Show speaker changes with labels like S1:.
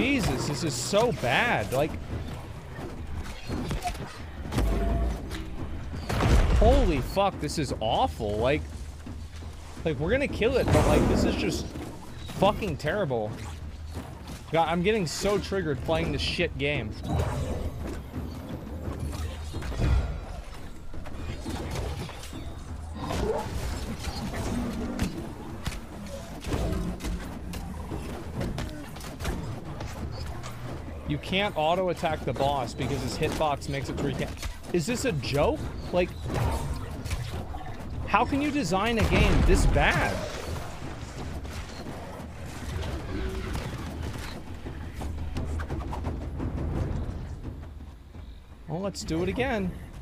S1: Jesus, this is so bad. Like, holy fuck, this is awful. Like we're gonna kill it, but like, this is just fucking terrible. God, I'm getting so triggered playing this shit game. You can't auto-attack the boss because his hitbox makes it so you can't. Is this a joke? Like, how can you design a game this bad? Well, let's do it again.